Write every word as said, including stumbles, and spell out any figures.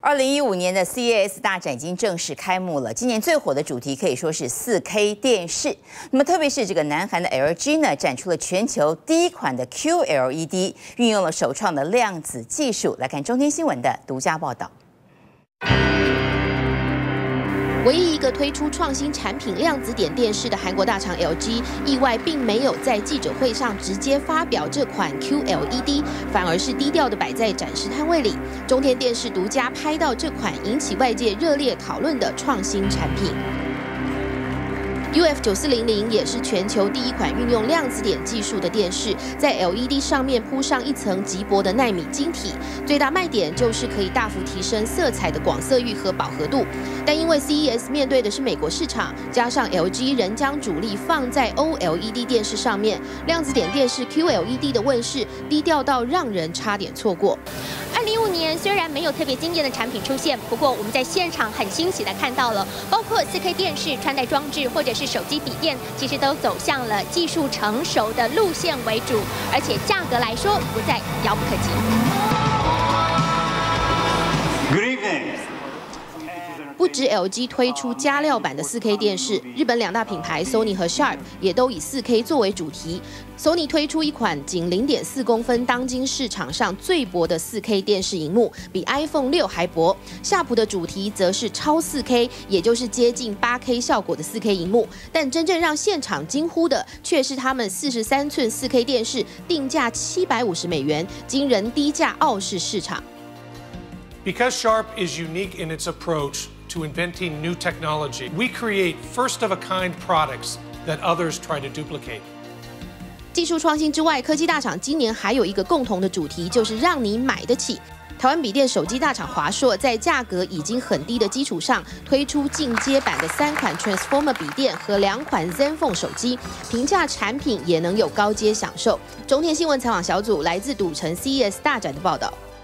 二零一五年的 C E S 大展已经正式开幕了。今年最火的主题可以说是四 K 电视。那么，特别是这个南韩的 L G 呢，展出了全球第一款的 Q L E D， 运用了首创的量子技术。来看中天新闻的独家报道。 唯一一个推出创新产品量子点电视的韩国大厂 L G， 意外并没有在记者会上直接发表这款 Q L E D， 反而是低调的摆在展示摊位里。中天电视独家拍到这款引起外界热烈讨论的创新产品。 U F 九四零零也是全球第一款运用量子点技术的电视，在 L E D 上面铺上一层极薄的奈米晶体，最大卖点就是可以大幅提升色彩的广色域和饱和度。但因为 C E S 面对的是美国市场，加上 L G 仍将主力放在 O L E D 电视上面，量子点电视 Q L E D 的问世低调到让人差点错过。 二零一五年虽然没有特别惊艳的产品出现，不过我们在现场很欣喜的看到了，包括 四 K 电视、穿戴装置或者是手机笔电，其实都走向了技术成熟的路线为主，而且价格来说不再遥不可及。 Good evening. 不止 L G 推出加料版的 四 K 电视，日本两大品牌 Sony 和 Sharp 也都以 四 K 作为主题。Sony 推出一款仅 零点四公分，当今市场上最薄的 四 K 电视荧幕，比 iPhone 六还薄。夏普的主题则是超 四 K， 也就是接近 八 K 效果的 四 K 荧幕。但真正让现场惊呼的，却是他们四十三寸 四 K 电视定价七百五十美元，惊人低价傲视市场。 Because Sharp is unique in its approach to inventing new technology, we create first-of-a-kind products that others try to duplicate. 技术创新之外，科技大厂今年还有一个共同的主题，就是让你买得起。台湾笔电手机大厂华硕在价格已经很低的基础上，推出进阶版的三款 Transformer 笔电和两款 Zenfone 手机，平价产品也能有高阶享受。中天新闻采访小组来自赌城 C E S 大展的报道。